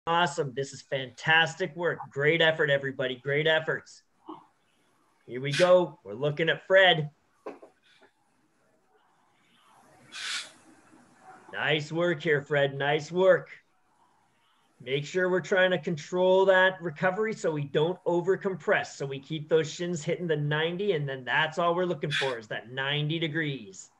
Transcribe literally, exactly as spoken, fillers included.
awesome. This is fantastic work. Great effort, everybody. Great efforts. Here we go. We're looking at Fred. Nice work here, Fred. Nice work. Make sure we're trying to control that recovery so we don't overcompress. So we keep those shins hitting the ninety, and then that's all we're looking for is that ninety degrees.